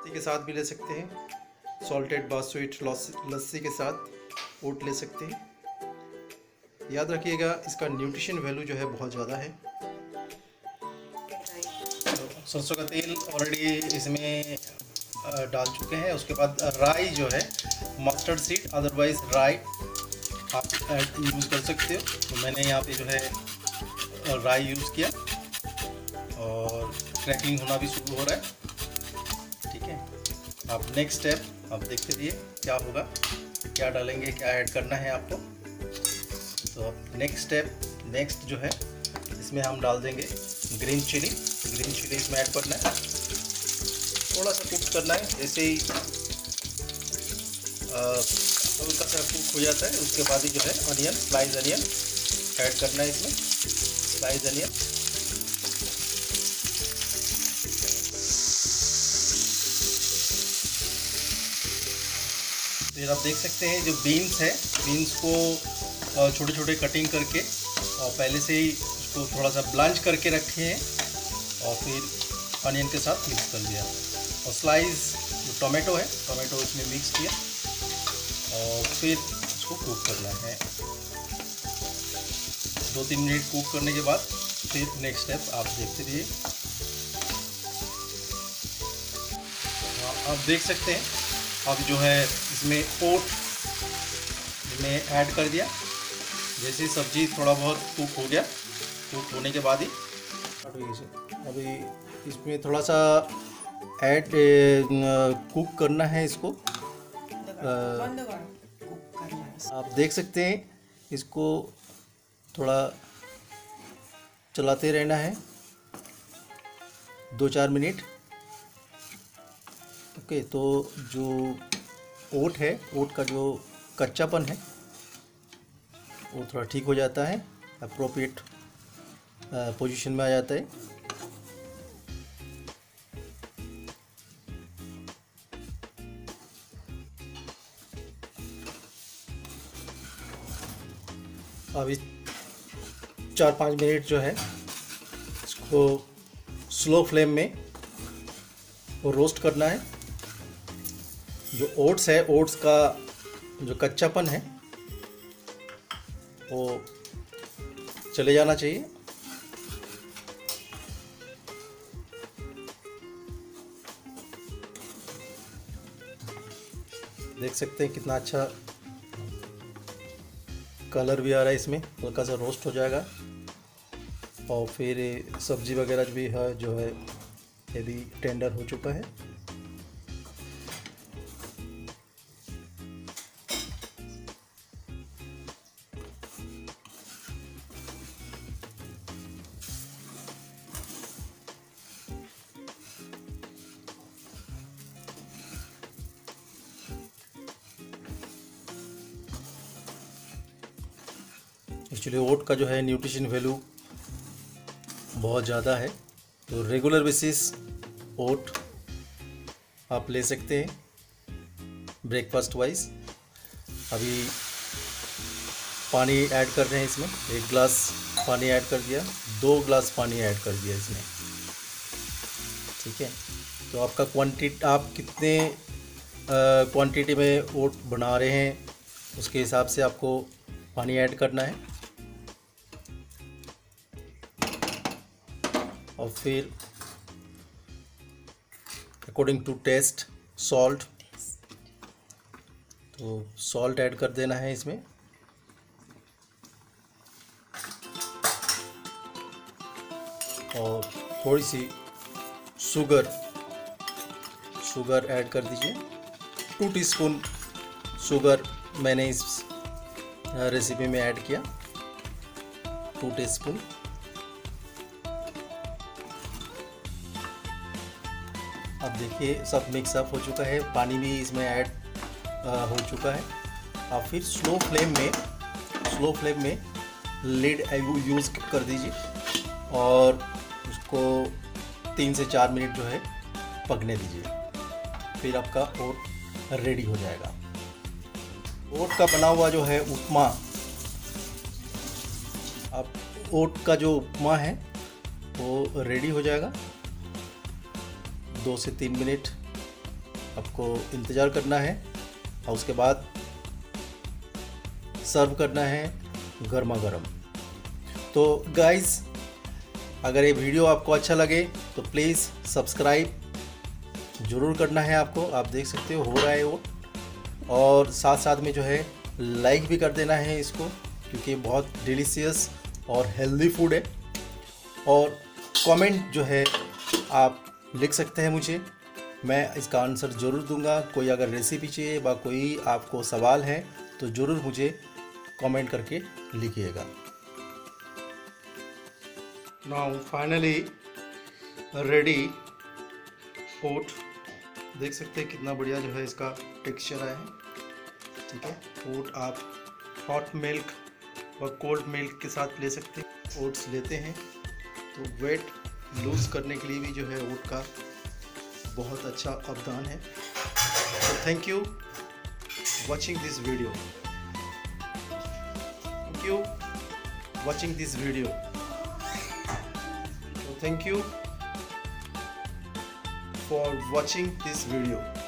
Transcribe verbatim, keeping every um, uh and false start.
लस्सी के साथ भी ले सकते हैं, सॉल्टेड बासुइट लस्सी के साथ ओट ले सकते हैं। याद रखिएगा इसका न्यूट्रिशन वैल्यू जो है बहुत ज़्यादा है। तो सरसों का तेल ऑलरेडी इसमें डाल चुके हैं। उसके बाद राई जो है, मस्टर्ड सीड अदरवाइज राई आप यूज़ कर सकते हो। तो मैंने यहाँ पे जो है राई यूज़ किया और क्रैकलिंग होना भी शुरू हो रहा है। ठीक है, आप नेक्स्ट स्टेप आप देखते रहिए क्या होगा, क्या डालेंगे, क्या ऐड करना है आपको। तो नेक्स्ट स्टेप नेक्स्ट जो है इसमें हम डाल देंगे ग्रीन चिली। ग्रीन चिली इसमें ऐड करना है, थोड़ा सा कुक करना है। जैसे ही हल्का सा कुक हो जाता है उसके बाद ही जो है अनियन, स्लाइस अनियन ऐड करना है इसमें, स्लाइस अनियन। फिर आप देख सकते हैं जो बीन्स है, बीन्स को छोटे छोटे कटिंग करके और पहले से ही उसको थोड़ा सा ब्लांच करके रखे हैं और फिर अनियन के साथ मिक्स कर दिया। और स्लाइस जो टोमेटो है, टोमेटो इसमें मिक्स किया और फिर उसको कुक करना है। दो तीन मिनट कुक करने के बाद फिर नेक्स्ट स्टेप आप देखते रहिए। आप देख सकते हैं अब जो है इसमें ओट में ऐड कर दिया। जैसे सब्जी थोड़ा बहुत कुक हो गया, कुक होने के बाद ही अभी इसमें थोड़ा सा ऐड कुक करना है इसको। आ, आप देख सकते हैं इसको थोड़ा चलाते रहना है दो चार मिनट। ओके, तो जो ओट है, ओट का जो कच्चापन है वो थोड़ा ठीक हो जाता है, अप्रोप्रिएट पोजीशन में आ जाता है। अभी चार पाँच मिनट जो है इसको स्लो फ्लेम में वो रोस्ट करना है। जो ओट्स है, ओट्स का जो कच्चापन है वो चले जाना चाहिए। देख सकते हैं कितना अच्छा कलर भी आ रहा है इसमें, हल्का सा रोस्ट हो जाएगा और फिर सब्जी वगैरह भी है जो है ये भी टेंडर हो चुका है। एक्चुअली ओट का जो है न्यूट्रिशन वैल्यू बहुत ज़्यादा है, तो रेगुलर बेसिस ओट आप ले सकते हैं ब्रेकफास्ट वाइज। अभी पानी ऐड कर रहे हैं इसमें, एक गिलास पानी ऐड कर दिया, दो गिलास पानी ऐड कर दिया इसमें। ठीक है, तो आपका क्वांटिटी, आप कितने क्वांटिटी में ओट बना रहे हैं उसके हिसाब से आपको पानी ऐड करना है। और फिर अकॉर्डिंग टू टेस्ट सॉल्ट, तो सॉल्ट ऐड कर देना है इसमें। और थोड़ी सी शुगर शुगर ऐड कर दीजिए। टू टीस्पून शुगर मैंने इस रेसिपी में ऐड किया, टू टीस्पून। अब देखिए सब मिक्स अप हो चुका है, पानी भी इसमें ऐड हो चुका है। अब फिर स्लो फ्लेम में स्लो फ्लेम में लिड यूज़ कर दीजिए और उसको तीन से चार मिनट जो है पकने दीजिए, फिर आपका ओट रेडी हो जाएगा। ओट का बना हुआ जो है उपमा, अब ओट का जो उपमा है वो रेडी हो जाएगा। दो से तीन मिनट आपको इंतज़ार करना है और उसके बाद सर्व करना है गर्मा गर्म। तो गाइस, अगर ये वीडियो आपको अच्छा लगे तो प्लीज़ सब्सक्राइब ज़रूर करना है आपको। आप देख सकते हो हो रहा है वो, और साथ साथ में जो है लाइक भी कर देना है इसको, क्योंकि बहुत डिलीशियस और हेल्दी फूड है। और कमेंट जो है आप लिख सकते हैं मुझे, मैं इसका आंसर ज़रूर दूंगा। कोई अगर रेसिपी चाहिए व कोई आपको सवाल है तो ज़रूर मुझे कमेंट करके लिखिएगा। Now finally ready oat. देख सकते हैं कितना बढ़िया जो है इसका टेक्सचर आया है। ठीक है, ओट आप हॉट मिल्क और कोल्ड मिल्क के साथ ले सकते हैं। ओट्स लेते हैं तो वेट लूज़ करने के लिए भी जो है ओट का बहुत अच्छा अवदान है। तो thank you watching this video thank you watching this video तो thank you for watching this video।